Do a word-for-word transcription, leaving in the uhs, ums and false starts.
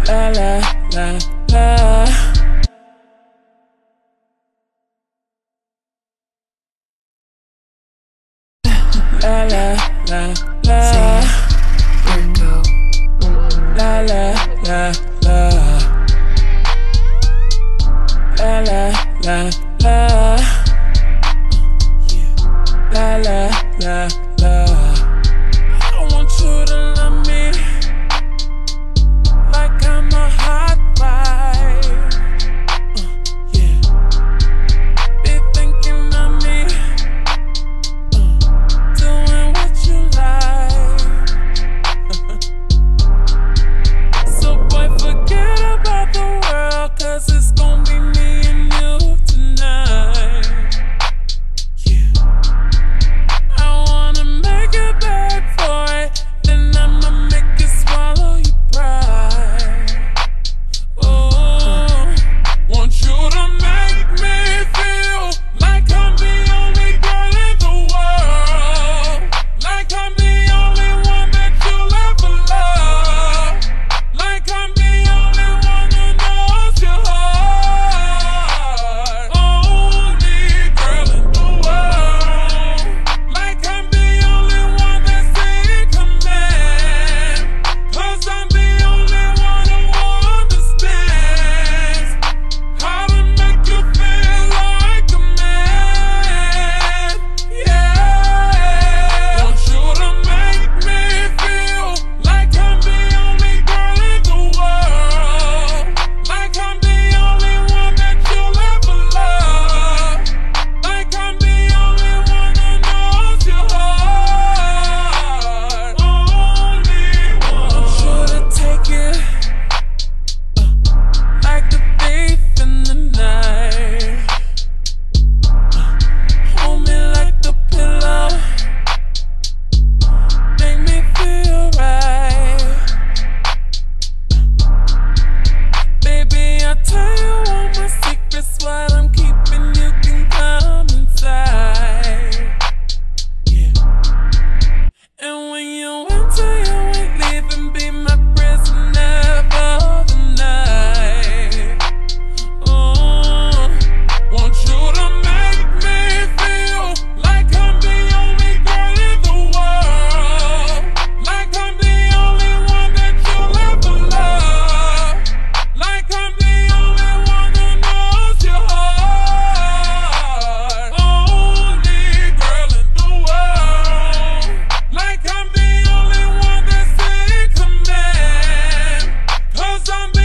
La la la la. La la la la. La la la la. La la la la. La la la la. I want you to love me like I'm a hot wife. Uh, yeah. Be thinking of me, uh, doing what you like. So boy, forget about the world, cause it's gon' be me and you tonight. Yeah. I wanna make it back for it, then I'ma make you swallow your pride. Oh, want you to make me feel like I'm the only girl in the world, like I'm the only one that you'll ever love, like I'm the only one who knows your heart. Only girl in the world, like I'm the only one that's in command, cause I'm the only one who understands how to make you feel like a man. Yeah, want you to make me feel like I'm the only girl in the world, like I'm the only one that you'll ever love, like I'm the only one who knows your heart. Only one. Want you to take it, uh, like the thief in the night. Uh, hold me like the pillow, make me feel right. Baby, I'll tell you all my secrets, what I'm keeping, you can come inside. Yeah. And when you enter, you ain't leaving, be my prisoner for the night. Oh, want you to make me feel like I'm the only girl in the world, like I'm the only one that you'll ever love, like I'm the only one who knows your heart. Only girl in the world, like I'm the only one that's in command, cause I'm